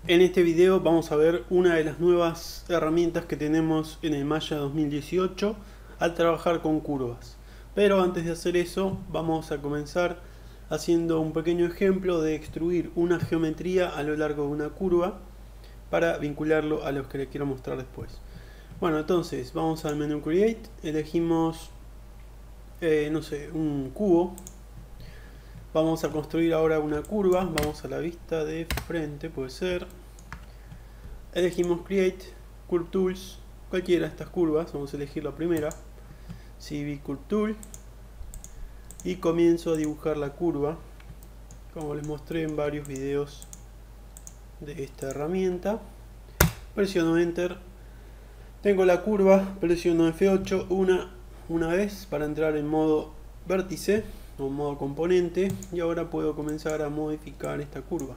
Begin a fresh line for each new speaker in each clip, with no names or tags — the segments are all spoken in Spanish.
En este video vamos a ver una de las nuevas herramientas que tenemos en el Maya 2018 al trabajar con curvas. Pero antes de hacer eso vamos a comenzar haciendo un pequeño ejemplo de extruir una geometría a lo largo de una curva para vincularlo a los que les quiero mostrar después. Bueno, entonces vamos al menú Create, elegimos no sé, un cubo. Vamos a construir ahora una curva, vamos a la vista de frente, puede ser. Elegimos Create, Curve Tools, cualquiera de estas curvas, vamos a elegir la primera, CV Curve Tool, y comienzo a dibujar la curva, como les mostré en varios videos de esta herramienta. Presiono Enter, tengo la curva, presiono F8 una vez para entrar en modo vértice o modo componente, y ahora puedo comenzar a modificar esta curva.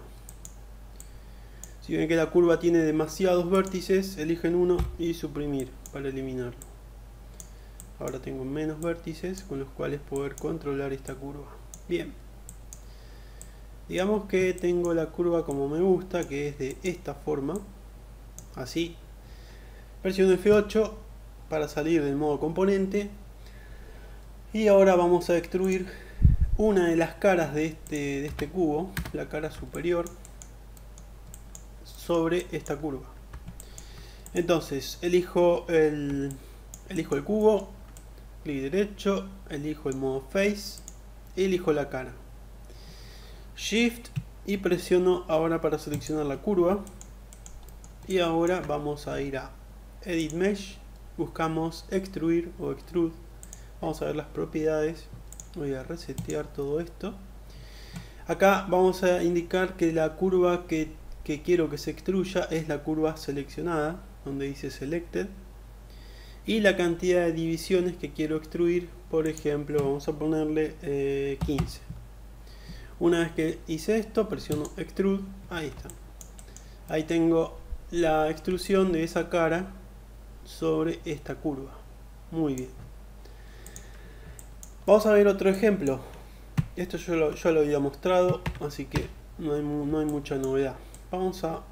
Si ven que la curva tiene demasiados vértices, eligen uno y suprimir para eliminarlo. Ahora tengo menos vértices con los cuales poder controlar esta curva. Bien. Digamos que tengo la curva como me gusta, que es de esta forma. Así. Presiono F8 para salir del modo componente. Y ahora vamos a extruir una de las caras de este cubo, la cara superior, sobre esta curva. Entonces elijo el cubo, clic derecho, elijo el modo face, elijo la cara, Shift y presiono ahora para seleccionar la curva. Y ahora vamos a ir a Edit Mesh, buscamos extruir o extrude, vamos a ver las propiedades, voy a resetear todo esto. Acá vamos a indicar que la curva que quiero que se extruya es la curva seleccionada, donde dice Selected, y la cantidad de divisiones que quiero extruir, por ejemplo, vamos a ponerle 15. Una vez que hice esto, presiono Extrude, ahí está. Ahí tengo la extrusión de esa cara sobre esta curva. Muy bien. Vamos a ver otro ejemplo. Esto yo lo había mostrado, así que no hay mucha novedad. Vamos a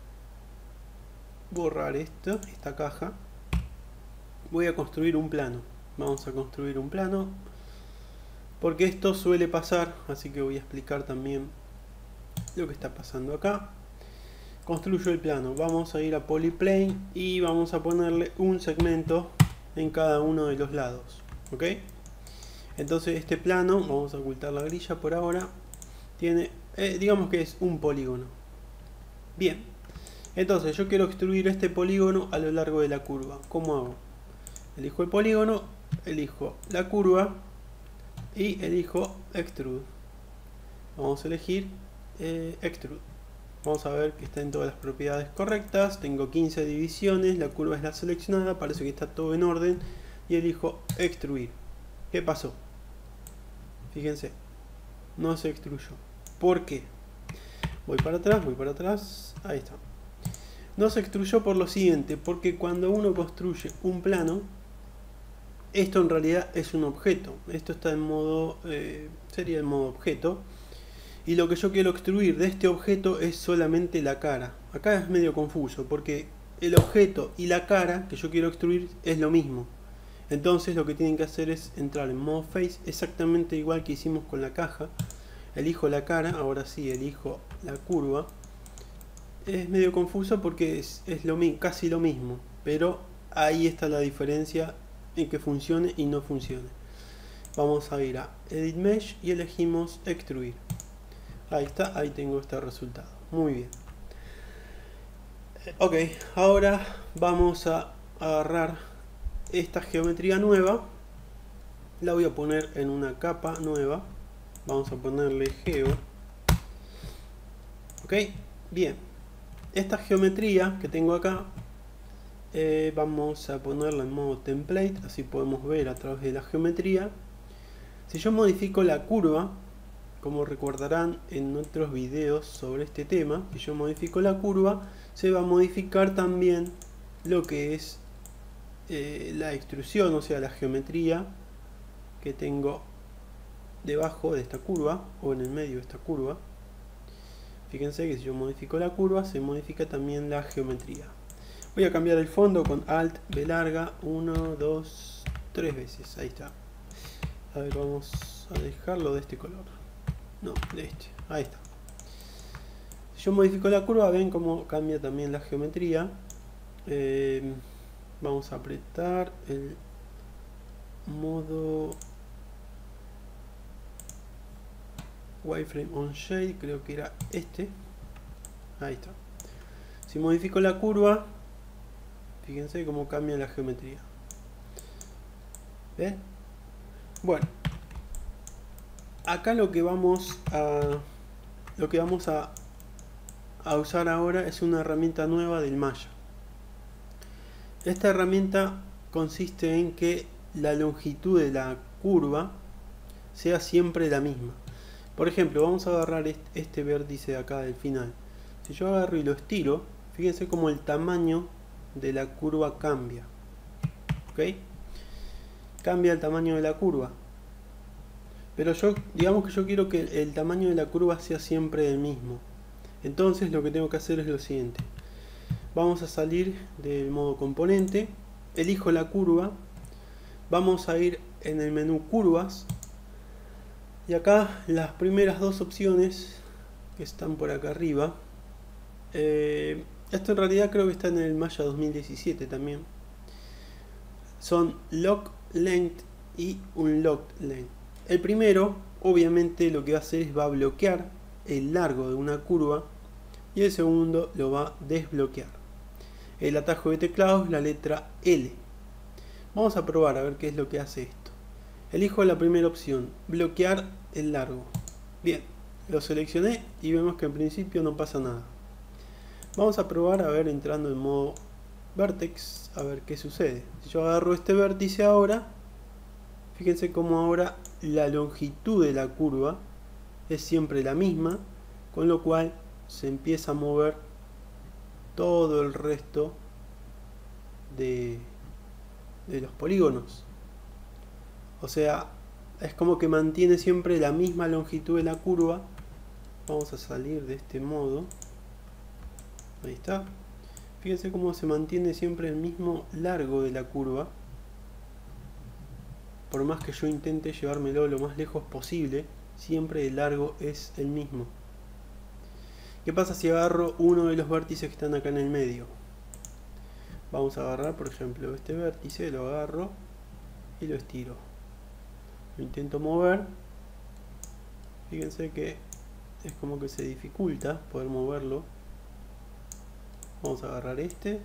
borrar esta caja. Voy a construir un plano. Vamos a construir un plano, porque esto suele pasar, así que voy a explicar también lo que está pasando acá. Construyo el plano, vamos a ir a Polyplane y vamos a ponerle un segmento en cada uno de los lados. ¿Ok? Entonces este plano, vamos a ocultar la grilla por ahora, tiene, digamos que es un polígono. Bien, entonces yo quiero extruir este polígono a lo largo de la curva. ¿Cómo hago? Elijo el polígono, elijo la curva y elijo Extrude. Vamos a elegir Extrude. Vamos a ver que está en todas las propiedades correctas. Tengo 15 divisiones, la curva es la seleccionada, parece que está todo en orden. Y elijo Extruir. ¿Qué pasó? Fíjense, no se extruyó. ¿Por qué? Voy para atrás, ahí está. No se extruyó por lo siguiente, porque cuando uno construye un plano, esto en realidad es un objeto. Esto está en modo, sería el modo objeto. Y lo que yo quiero extruir de este objeto es solamente la cara. Acá es medio confuso, porque el objeto y la cara que yo quiero extruir es lo mismo. Entonces lo que tienen que hacer es entrar en modo face, exactamente igual que hicimos con la caja. Elijo la cara, ahora sí elijo la curva. Es medio confuso porque es casi lo mismo, pero ahí está la diferencia en que funcione y no funcione. Vamos a ir a Edit Mesh y elegimos Extruir. Ahí está, ahí tengo este resultado. Muy bien. Ok, ahora vamos a agarrar esta geometría nueva. La voy a poner en una capa nueva. Vamos a ponerle Geo. Ok, bien. Esta geometría que tengo acá, vamos a ponerla en modo template, así podemos ver a través de la geometría. Si yo modifico la curva, como recordarán en otros videos sobre este tema, si yo modifico la curva, se va a modificar también lo que es la extrusión, o sea, la geometría que tengo debajo de esta curva, o en el medio de esta curva. Fíjense que si yo modifico la curva, se modifica también la geometría. Voy a cambiar el fondo con Alt B larga 1, 2, 3 veces. Ahí está. A ver, vamos a dejarlo de este color. No, de este. Ahí está. Si yo modifico la curva, ven cómo cambia también la geometría. Vamos a apretar el modo Wireframe on Shade, creo que era este. Ahí está. Si modifico la curva, fíjense cómo cambia la geometría. ¿Ven? Bueno, acá lo que vamos a usar ahora es una herramienta nueva del Maya. Esta herramienta consiste en que la longitud de la curva sea siempre la misma. Por ejemplo, vamos a agarrar este vértice de acá del final. Si yo agarro y lo estiro, fíjense cómo el tamaño de la curva cambia. ¿Ok? Cambia el tamaño de la curva. Pero digamos que yo quiero que el tamaño de la curva sea siempre el mismo. Entonces lo que tengo que hacer es lo siguiente. Vamos a salir del modo componente, elijo la curva, vamos a ir en el menú curvas y acá las primeras dos opciones que están por acá arriba, esto en realidad creo que está en el Maya 2017 también, son Lock Length y Unlocked Length. El primero obviamente lo que va a hacer es va a bloquear el largo de una curva y el segundo lo va a desbloquear. El atajo de teclado es la letra L. Vamos a probar a ver qué es lo que hace esto. Elijo la primera opción, bloquear el largo. Bien, lo seleccioné y vemos que en principio no pasa nada. Vamos a probar a ver entrando en modo Vertex, a ver qué sucede. Si yo agarro este vértice ahora, fíjense cómo ahora la longitud de la curva es siempre la misma, con lo cual se empieza a mover todo el resto de los polígonos. O sea, es como que mantiene siempre la misma longitud de la curva. Vamos a salir de este modo. Ahí está. Fíjense cómo se mantiene siempre el mismo largo de la curva. Por más que yo intente llevármelo lo más lejos posible, siempre el largo es el mismo. ¿Qué pasa si agarro uno de los vértices que están acá en el medio? Vamos a agarrar, por ejemplo, este vértice, lo agarro y lo estiro. Lo intento mover. Fíjense que es como que se dificulta poder moverlo. Vamos a agarrar este.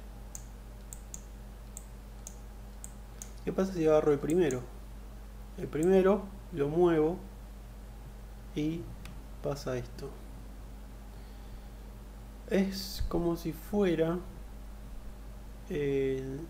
¿Qué pasa si agarro el primero? El primero lo muevo y pasa esto. Es como si fuera el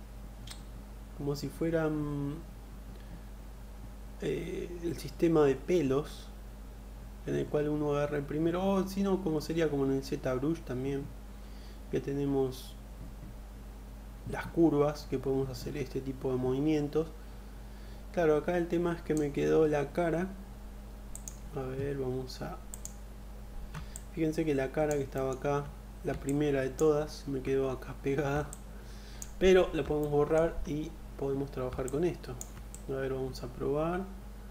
sistema de pelos en el cual uno agarra el primero, o si no, como sería como en el ZBrush también, que tenemos las curvas, que podemos hacer este tipo de movimientos. Claro, acá el tema es que me quedó la cara. A ver, fíjense que la cara que estaba acá, la primera de todas, me quedó acá pegada, pero la podemos borrar y podemos trabajar con esto. A ver, vamos a probar.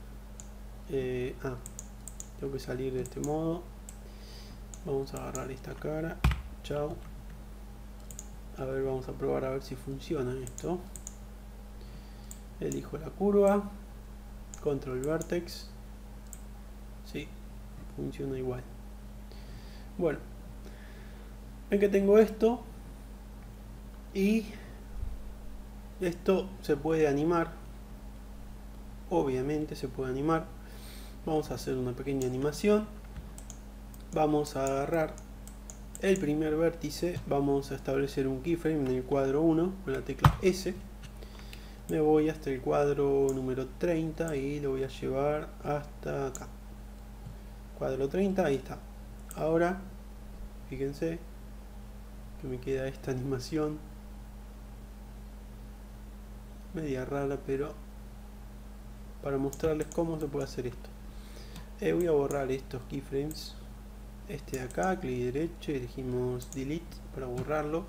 Tengo que salir de este modo. Vamos a agarrar esta cara. Chao. A ver, vamos a probar a ver si funciona esto. Elijo la curva, control vertex. Sí, funciona igual. Bueno, ven que tengo esto y esto se puede animar. Obviamente se puede animar. Vamos a hacer una pequeña animación. Vamos a agarrar el primer vértice, vamos a establecer un keyframe en el cuadro 1 con la tecla S. Me voy hasta el cuadro número 30 y lo voy a llevar hasta acá. Cuadro 30, ahí está. Ahora, fíjense que me queda esta animación media rara, pero para mostrarles cómo se puede hacer esto. Voy a borrar estos keyframes. este de acá, clic derecho y elegimos delete para borrarlo.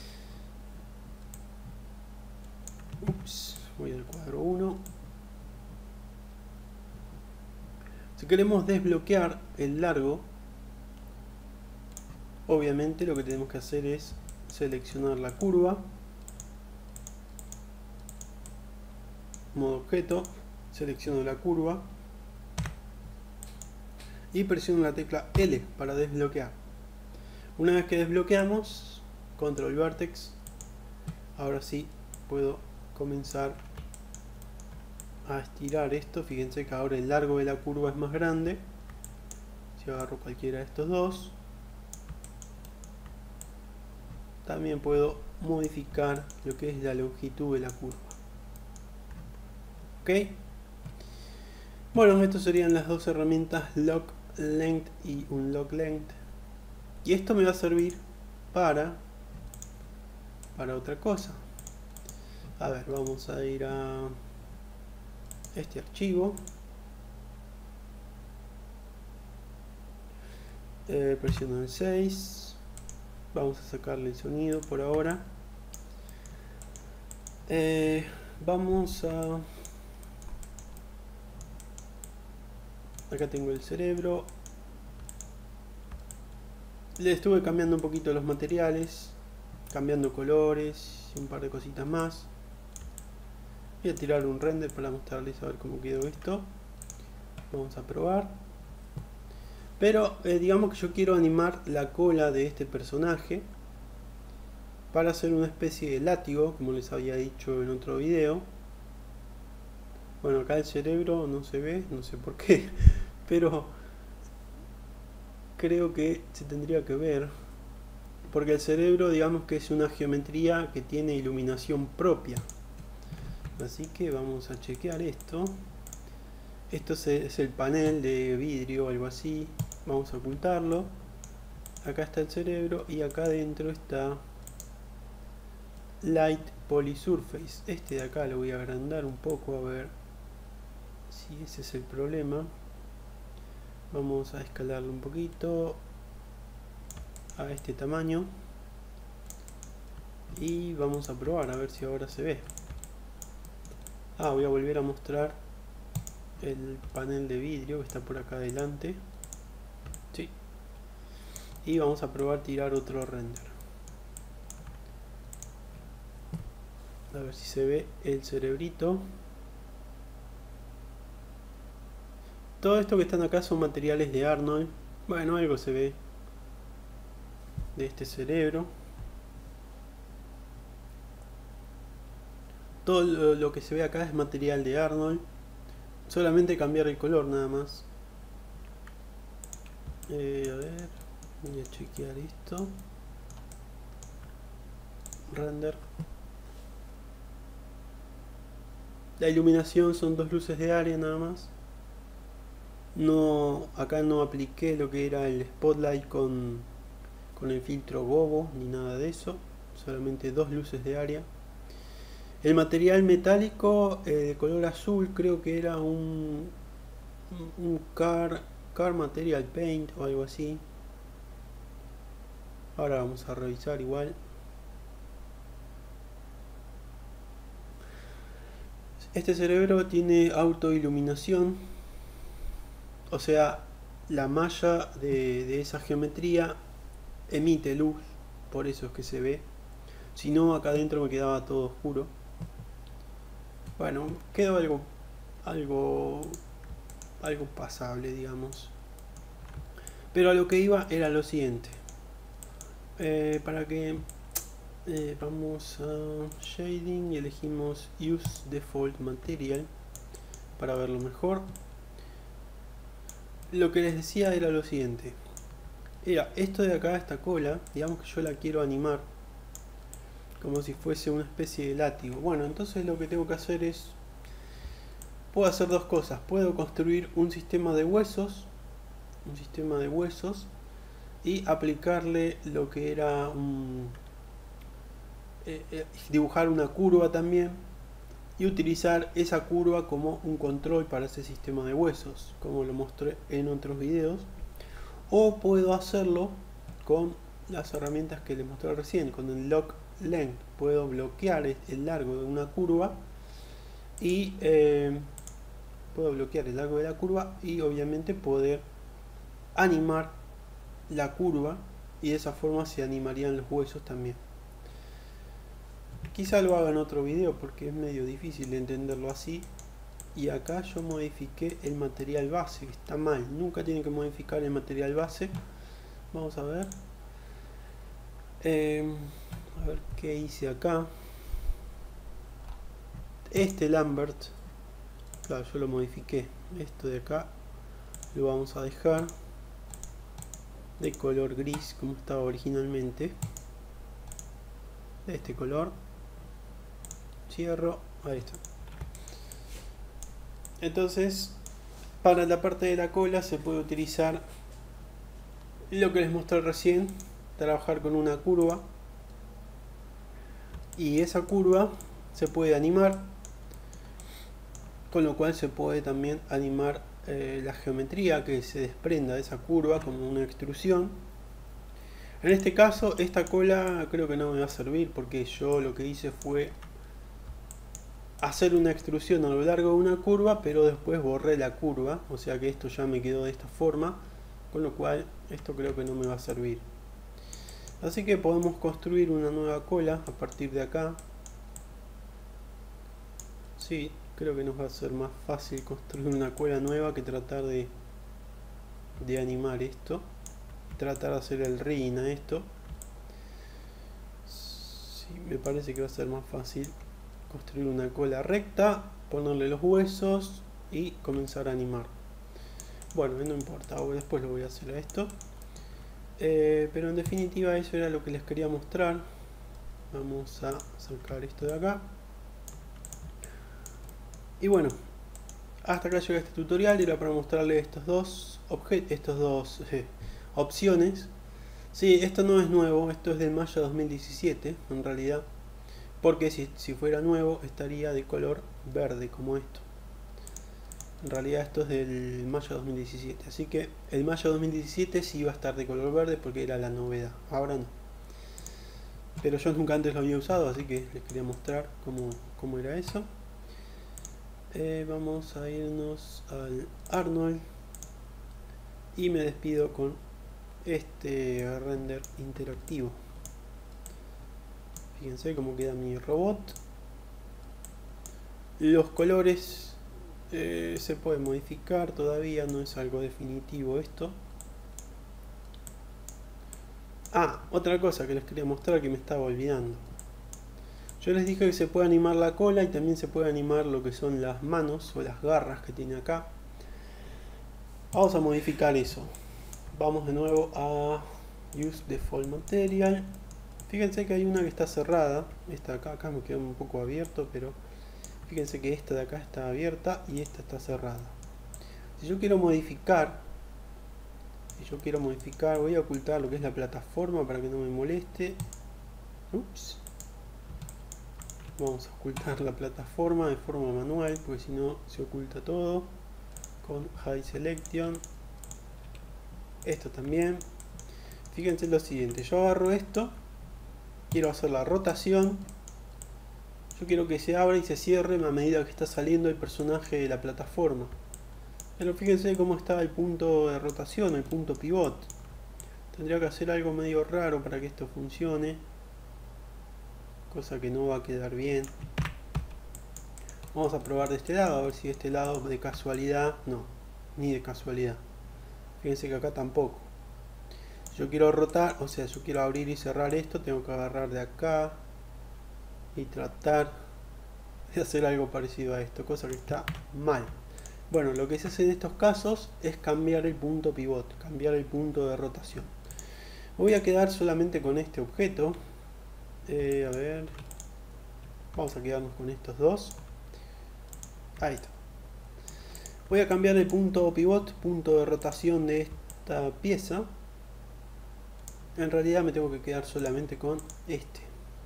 Ups, voy al cuadro 1. Si queremos desbloquear el largo, obviamente lo que tenemos que hacer es seleccionar la curva, modo objeto, selecciono la curva y presiono la tecla L para desbloquear. Una vez que desbloqueamos, control vertex, ahora sí puedo comenzar a estirar esto. Fíjense que ahora el largo de la curva es más grande. Si agarro cualquiera de estos dos, también puedo modificar lo que es la longitud de la curva. Ok, bueno, estas serían las dos herramientas, lock length y unlock length, y esto me va a servir para otra cosa. A ver, vamos a ir a este archivo, presiono el 6, vamos a sacarle el sonido por ahora. Vamos a... Acá tengo el cerebro. Le estuve cambiando un poquito los materiales, cambiando colores y un par de cositas más. Voy a tirar un render para mostrarles a ver cómo quedó esto. Vamos a probar. Pero digamos que yo quiero animar la cola de este personaje para hacer una especie de látigo, como les había dicho en otro video. Bueno, acá el cerebro no se ve, no sé por qué, pero creo que se tendría que ver, porque el cerebro, digamos que es una geometría que tiene iluminación propia. Así que vamos a chequear esto. Esto es el panel de vidrio o algo así. Vamos a ocultarlo. Acá está el cerebro y acá adentro está Light Polysurface. Este de acá lo voy a agrandar un poco a ver si ese es el problema. Vamos a escalarlo un poquito a este tamaño y vamos a probar a ver si ahora se ve. Voy a volver a mostrar el panel de vidrio que está por acá adelante. Sí. Y vamos a probar tirar otro render. A ver si se ve el cerebrito. Todo esto que están acá son materiales de Arnold. Bueno, algo se ve de este cerebro. Todo lo que se ve acá es material de Arnold. Solamente cambiar el color nada más. A ver, voy a chequear esto. Render. La iluminación son dos luces de área nada más. No, acá no apliqué lo que era el spotlight con el filtro gobo ni nada de eso. Solamente dos luces de área. El material metálico de color azul creo que era un car material paint o algo así. Ahora vamos a revisar igual. Este cerebro tiene autoiluminación, o sea, la malla de esa geometría emite luz, por eso es que se ve. Si no, acá adentro me quedaba todo oscuro. Bueno, quedó algo pasable, digamos. Pero a lo que iba era lo siguiente. Vamos a Shading y elegimos Use Default Material para verlo mejor. Lo que les decía era lo siguiente. Era esto de acá, esta cola, digamos que yo la quiero animar como si fuese una especie de látigo. Bueno, entonces lo que tengo que hacer es... Puedo hacer dos cosas. Puedo construir un sistema de huesos. Y aplicarle lo que era dibujar una curva también. Y utilizar esa curva como un control para ese sistema de huesos, como lo mostré en otros videos. o puedo hacerlo con las herramientas que les mostré recién, con el lock length. Puedo bloquear el largo de una curva y puedo bloquear el largo de la curva y obviamente poder animar la curva, y de esa forma se animarían los huesos también. Quizá lo haga en otro video porque es medio difícil de entenderlo así. Y acá yo modifiqué el material base, que está mal. Nunca tienen que modificar el material base. Vamos a ver. A ver qué hice acá. Este Lambert, claro, yo lo modifiqué. Esto de acá lo vamos a dejar de color gris como estaba originalmente. De este color. Cierro. Ahí está. Entonces, para la parte de la cola se puede utilizar lo que les mostré recién, trabajar con una curva, y esa curva se puede animar, con lo cual se puede también animar la geometría que se desprenda de esa curva como una extrusión. En este caso esta cola creo que no me va a servir porque yo lo que hice fue hacer una extrusión a lo largo de una curva, pero después borré la curva, o sea que esto ya me quedó de esta forma, con lo cual esto creo que no me va a servir. Así que podemos construir una nueva cola a partir de acá. Sí, creo que nos va a ser más fácil construir una cola nueva que tratar de animar esto, tratar de hacer el ring a esto. Sí, me parece que va a ser más fácil construir una cola recta, ponerle los huesos y comenzar a animar. Bueno, no importa, después lo voy a hacer a esto. Pero en definitiva eso era lo que les quería mostrar. Vamos a sacar esto de acá. Y bueno, hasta acá llega este tutorial. Era para mostrarles estos dos opciones. Sí, esto no es nuevo, esto es del mayo 2017 en realidad. Porque si fuera nuevo estaría de color verde como esto. En realidad esto es del mayo 2017. Así que el mayo 2017 sí iba a estar de color verde porque era la novedad. Ahora no. Pero yo nunca antes lo había usado, así que les quería mostrar cómo era eso. Vamos a irnos al Arnold. Y me despido con este render interactivo. Fíjense cómo queda mi robot. Los colores se pueden modificar todavía, no es algo definitivo esto. Ah, otra cosa que les quería mostrar que me estaba olvidando. Yo les dije que se puede animar la cola y también se puede animar lo que son las manos o las garras que tiene acá. Vamos a modificar eso. Vamos de nuevo a Use Default Material. Fíjense que hay una que está cerrada. Esta de acá me queda un poco abierto, pero fíjense que esta de acá está abierta y esta está cerrada. Si yo quiero modificar, voy a ocultar lo que es la plataforma para que no me moleste. Ups. Vamos a ocultar la plataforma de forma manual, porque si no se oculta todo. Con Hide Selection. Esto también. Fíjense lo siguiente, yo agarro esto, quiero hacer la rotación. Yo quiero que se abra y se cierre a medida que está saliendo el personaje de la plataforma. Pero fíjense cómo está el punto de rotación, el punto pivot. Tendría que hacer algo medio raro para que esto funcione. Cosa que no va a quedar bien. Vamos a probar de este lado, a ver si de este lado de casualidad. No, ni de casualidad. Fíjense que acá tampoco. Yo quiero rotar, o sea, yo quiero abrir y cerrar esto, tengo que agarrar de acá y tratar de hacer algo parecido a esto, cosa que está mal. Bueno, lo que se hace en estos casos es cambiar el punto pivot, cambiar el punto de rotación. Voy a quedar solamente con este objeto. A ver, vamos a quedarnos con estos dos. Ahí está. Voy a cambiar el punto pivot, punto de rotación de esta pieza. En realidad me tengo que quedar solamente con este.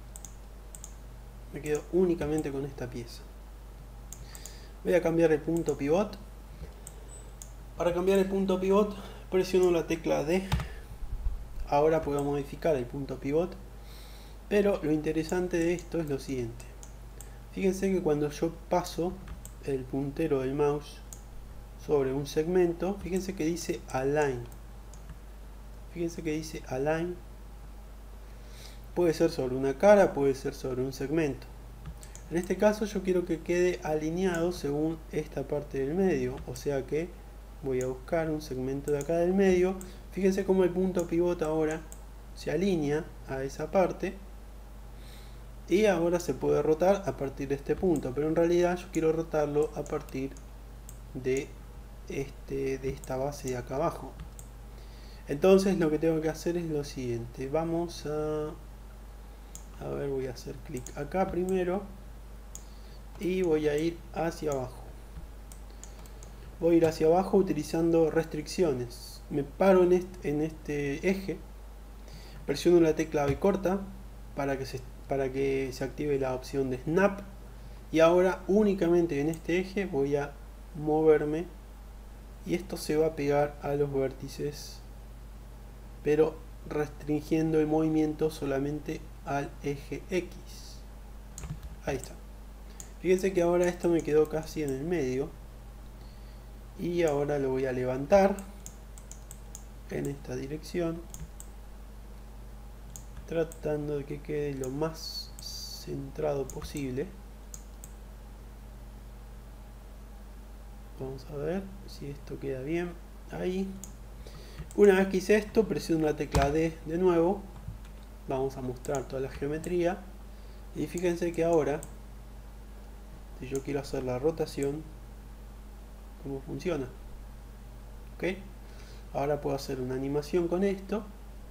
Me quedo únicamente con esta pieza. Voy a cambiar el punto pivot. Para cambiar el punto pivot presiono la tecla D. Ahora puedo modificar el punto pivot, pero lo interesante de esto es lo siguiente. Fíjense que cuando yo paso el puntero del mouse sobre un segmento, fíjense que dice Align. Fíjense que dice Align. Puede ser sobre una cara, puede ser sobre un segmento. En este caso yo quiero que quede alineado según esta parte del medio, o sea que voy a buscar un segmento de acá del medio. Fíjense cómo el punto pivot ahora se alinea a esa parte y ahora se puede rotar a partir de este punto, pero en realidad yo quiero rotarlo a partir de esta base de acá abajo. Entonces lo que tengo que hacer es lo siguiente. Vamos a ver, voy a hacer clic acá primero y voy a ir hacia abajo. Voy a ir hacia abajo utilizando restricciones. Me paro en este eje, presiono la tecla B corta para que se active la opción de Snap, y ahora únicamente en este eje voy a moverme y esto se va a pegar a los vértices, pero restringiendo el movimiento solamente al eje X. Ahí está. Fíjense que ahora esto me quedó casi en el medio y ahora lo voy a levantar en esta dirección, tratando de que quede lo más centrado posible. Vamos a ver si esto queda bien. Ahí. Una vez que hice esto, presiono la tecla D de nuevo. Vamos a mostrar toda la geometría. Y fíjense que ahora, si yo quiero hacer la rotación, ¿cómo funciona? ¿Ok? Ahora puedo hacer una animación con esto.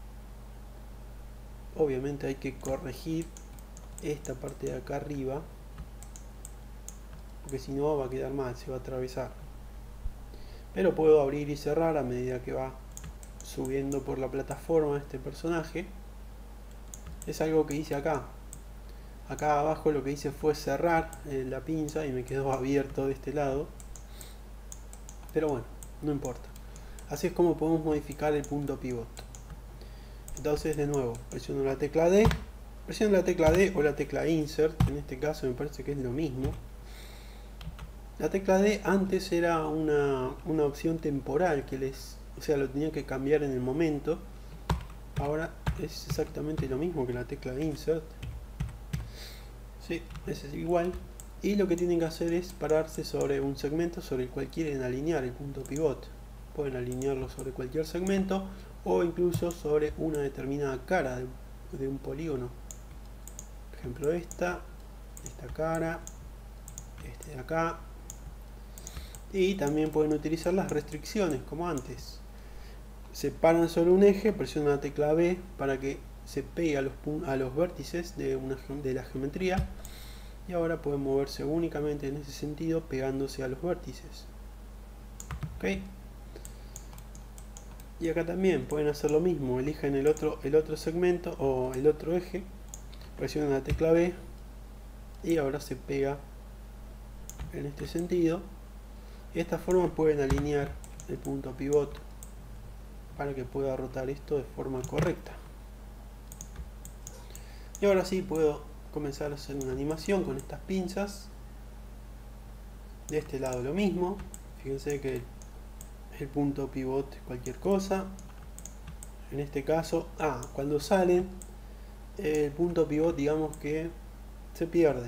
Obviamente hay que corregir esta parte de acá arriba, porque si no va a quedar mal, se va a atravesar. Pero puedo abrir y cerrar a medida que va subiendo por la plataforma este personaje. Es algo que hice acá. Acá abajo lo que hice fue cerrar la pinza y me quedó abierto de este lado. Pero bueno, no importa. Así es como podemos modificar el punto pivot. Entonces de nuevo, presiono la tecla D. Presiono la tecla D o la tecla Insert. En este caso me parece que es lo mismo. La tecla D antes era una opción temporal que o sea, lo tenía que cambiar en el momento. Ahora es exactamente lo mismo que la tecla Insert. Sí, es igual. Y lo que tienen que hacer es pararse sobre un segmento sobre el cual quieren alinear el punto pivot. Pueden alinearlo sobre cualquier segmento o incluso sobre una determinada cara de un polígono. Por ejemplo esta cara, este de acá. Y también pueden utilizar las restricciones como antes. Se paran sobre un eje, presionan la tecla B para que se pegue a los vértices de la geometría, y ahora pueden moverse únicamente en ese sentido pegándose a los vértices. ¿Ok? Y acá también pueden hacer lo mismo, eligen el otro segmento o el otro eje, presionan la tecla B y ahora se pega en este sentido. De esta forma pueden alinear el punto pivot para que pueda rotar esto de forma correcta. Y ahora sí puedo comenzar a hacer una animación con estas pinzas. De este lado lo mismo. Fíjense que el punto pivot es cualquier cosa. En este caso, cuando salen, el punto pivot digamos que se pierde.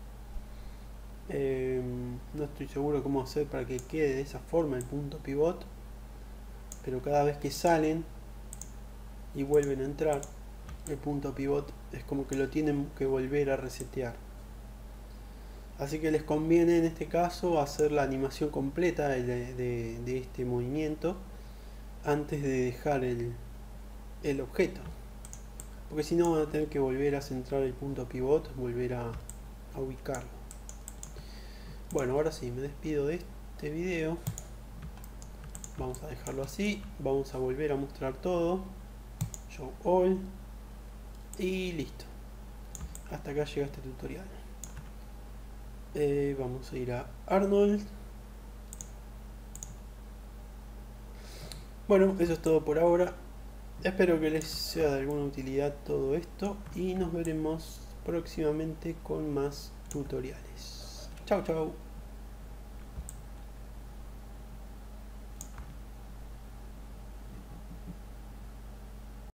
No estoy seguro cómo hacer para que quede de esa forma el punto pivot, pero cada vez que salen y vuelven a entrar, el punto pivot es como que lo tienen que volver a resetear. Así que les conviene en este caso hacer la animación completa de este movimiento antes de dejar el objeto, porque si no van a tener que volver a centrar el punto pivot, volver a ubicarlo. Bueno, ahora sí, me despido de este video. Vamos a dejarlo así. Vamos a volver a mostrar todo. Show all. Y listo. Hasta acá llega este tutorial. Vamos a ir a Arnold. Bueno, eso es todo por ahora. Espero que les sea de alguna utilidad todo esto y nos veremos próximamente con más tutoriales. Chau chau.